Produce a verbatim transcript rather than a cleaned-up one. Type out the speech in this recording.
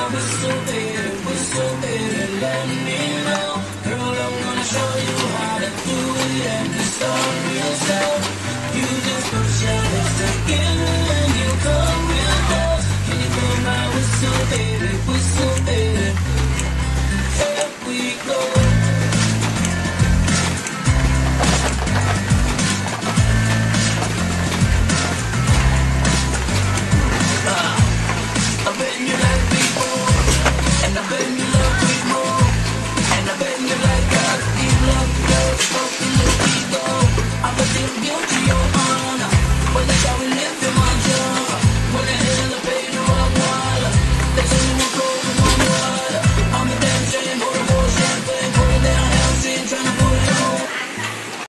whistle, baby, whistle, baby, let me know. Girl, I'm gonna show you how to do it and to start real slow. You just push your lips together and you come real close. Can you blow my whistle, baby, whistle, baby? Here we go.